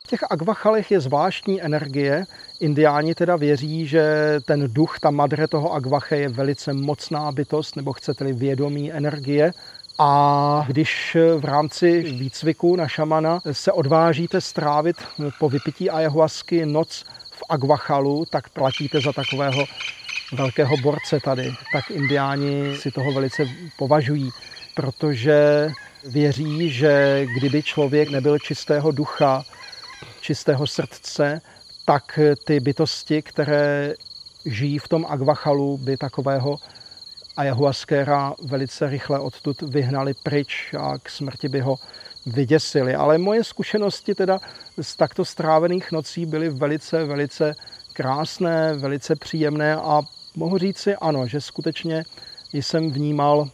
V těch agvachalech je zvláštní energie. Indiáni teda věří, že ten duch, ta madre toho agvache je velice mocná bytost, nebo chcete-li vědomí energie. A když v rámci výcviku na šamana se odvážíte strávit po vypití ayahuasky noc v agvachalu, tak platíte za takového velkého borce tady. Tak indiáni si toho velice považují, protože věří, že kdyby člověk nebyl čistého ducha, čistého srdce, tak ty bytosti, které žijí v tom agvachalu, by takového ayahuaskéra velice rychle odtud vyhnali pryč a k smrti by ho vyděsili. Ale moje zkušenosti teda z takto strávených nocí byly velice krásné, velice příjemné a mohu říci ano, že skutečně jsem vnímal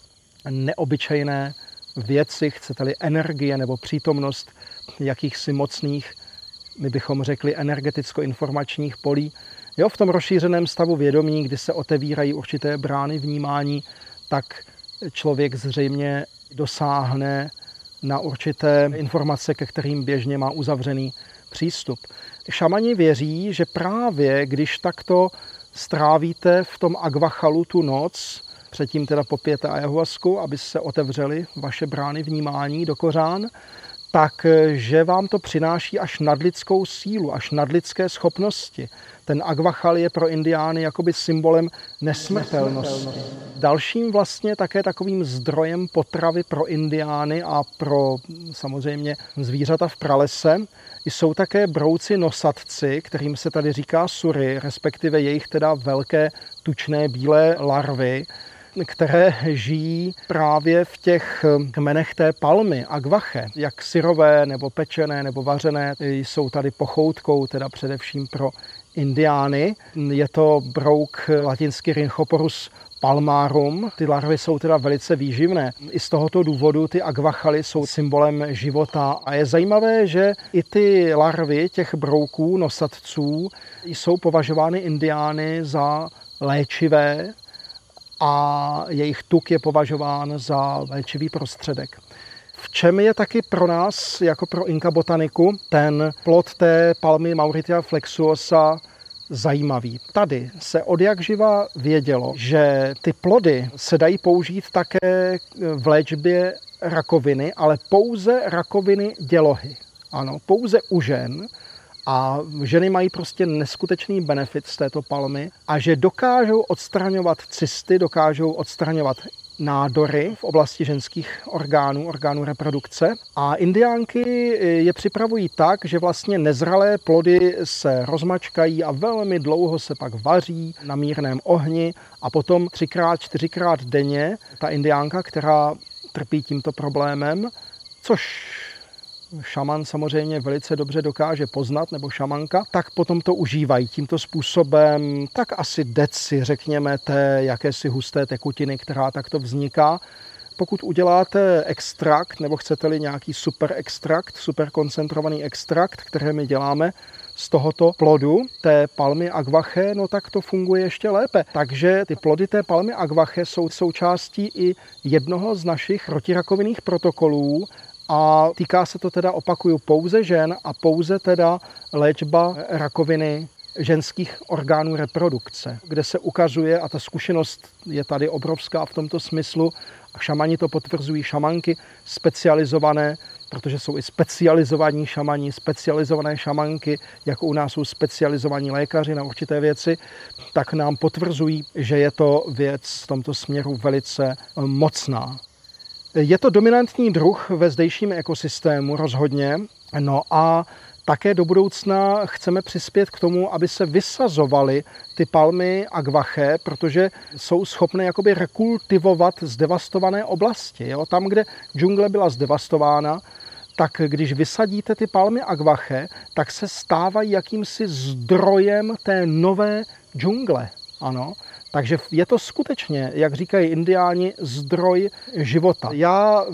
neobyčejné věci, chcete-li energie nebo přítomnost jakýchsi mocných, my bychom řekli energeticko-informačních polí. Jo, v tom rozšířeném stavu vědomí, kdy se otevírají určité brány vnímání, tak člověk zřejmě dosáhne na určité informace, ke kterým běžně má uzavřený přístup. Šamani věří, že právě když takto strávíte v tom agvachalu tu noc, předtím teda popijete ayahuasku, aby se otevřely vaše brány vnímání do kořán, takže vám to přináší až nadlidskou sílu, až nadlidské schopnosti. Ten agvachal je pro indiány jakoby symbolem nesmrtelnosti. Dalším vlastně také takovým zdrojem potravy pro indiány a pro samozřejmě zvířata v pralese jsou také brouci nosatci, kterým se tady říká sury, respektive jejich teda velké tučné bílé larvy, které žijí právě v těch kmenech té palmy, agvache, jak syrové, nebo pečené, nebo vařené, jsou tady pochoutkou, teda především pro indiány. Je to brouk latinsky Rhynchoporus palmarum. Ty larvy jsou teda velice výživné. I z tohoto důvodu ty agvachaly jsou symbolem života. A je zajímavé, že i ty larvy těch brouků, nosatců, jsou považovány indiány za léčivé, a jejich tuk je považován za léčivý prostředek. V čem je taky pro nás, jako pro Inka botaniku, ten plod té palmy Mauritia flexuosa zajímavý. Tady se odjakživa vědělo, že ty plody se dají použít také v léčbě rakoviny, ale pouze rakoviny dělohy. Ano, pouze u žen. A ženy mají prostě neskutečný benefit z této palmy a že dokážou odstraňovat cysty, dokážou odstraňovat nádory v oblasti ženských orgánů reprodukce. A indiánky je připravují tak, že vlastně nezralé plody se rozmačkají a velmi dlouho se pak vaří na mírném ohni a potom 3x, 4x denně ta indiánka, která trpí tímto problémem, což šaman samozřejmě velice dobře dokáže poznat, nebo šamanka, tak potom to užívají tímto způsobem, tak asi deci, řekněme, té jakési husté tekutiny, která takto vzniká. Pokud uděláte extrakt, nebo chcete-li nějaký super extrakt, super koncentrovaný extrakt, které my děláme z tohoto plodu, té palmy agvache, no tak to funguje ještě lépe. Takže ty plody té palmy agvache jsou součástí i jednoho z našich protirakovinných protokolů, a týká se to teda, opakuju, pouze žen a pouze teda léčba rakoviny ženských orgánů reprodukce, kde se ukazuje, a ta zkušenost je tady obrovská v tomto smyslu, a šamani to potvrzují, šamanky specializované, protože jsou i specializovaní šamani, specializované šamanky, jako u nás jsou specializovaní lékaři na určité věci, tak nám potvrzují, že je to věc v tomto směru velice mocná. Je to dominantní druh ve zdejším ekosystému rozhodně, no a také do budoucna chceme přispět k tomu, aby se vysazovaly ty palmy agvache, protože jsou schopné jakoby rekultivovat zdevastované oblasti. Jo? Tam, kde džungle byla zdevastována, tak když vysadíte ty palmy agvache, tak se stávají jakýmsi zdrojem té nové džungle. Ano. Takže je to skutečně, jak říkají indiáni, zdroj života. Já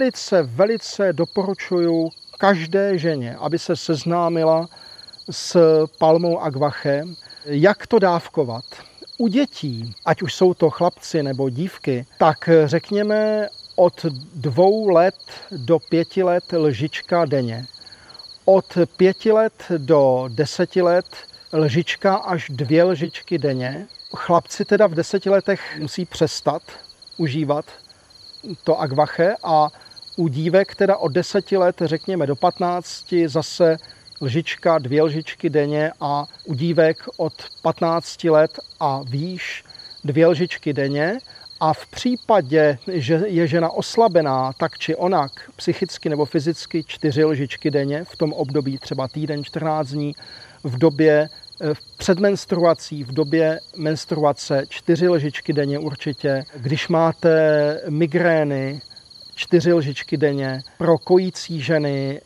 velice doporučuji každé ženě, aby se seznámila s palmou agvache, jak to dávkovat. U dětí, ať už jsou to chlapci nebo dívky, tak řekněme od 2 let do 5 let lžička denně. Od 5 let do 10 let lžička až 2 lžičky denně. Chlapci teda v 10 letech musí přestat užívat to agvache a u dívek teda od 10 let, řekněme do 15, zase lžička, 2 lžičky denně a u dívek od 15 let a výš 2 lžičky denně. A v případě, že je žena oslabená tak či onak, psychicky nebo fyzicky, 4 lžičky denně, v tom období třeba týden, 14 dní, v době před menstruací, v době menstruace 4 lžičky denně určitě. Když máte migrény, 4 lžičky denně. Pro kojící ženy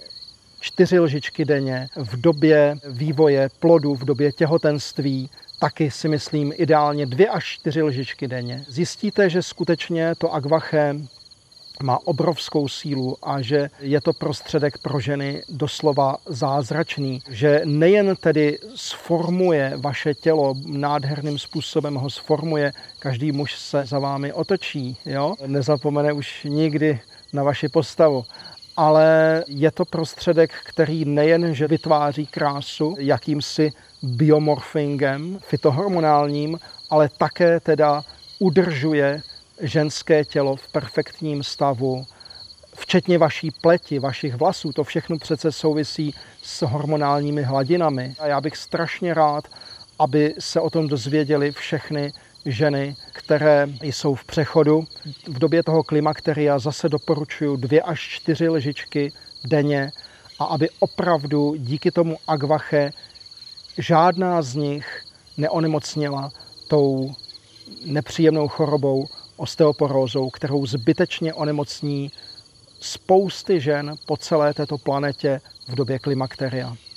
4 lžičky denně. V době vývoje plodu, v době těhotenství, taky si myslím ideálně 2 až 4 lžičky denně. Zjistíte, že skutečně to agvache má obrovskou sílu a že je to prostředek pro ženy doslova zázračný. Že nejen tedy sformuje vaše tělo, nádherným způsobem ho sformuje, každý muž se za vámi otočí, jo? Nezapomene už nikdy na vaši postavu. Ale je to prostředek, který nejen, že vytváří krásu jakýmsi biomorfingem fytohormonálním, ale také teda udržuje ženské tělo v perfektním stavu, včetně vaší pleti, vašich vlasů. To všechno přece souvisí s hormonálními hladinami. A já bych strašně rád, aby se o tom dozvěděli všechny ženy, které jsou v přechodu. V době toho klimakteria zase doporučuji 2 až 4 lžičky denně a aby opravdu díky tomu agvache žádná z nich neonemocněla tou nepříjemnou chorobou osteoporózou, kterou zbytečně onemocní spousty žen po celé této planetě v době klimakteria.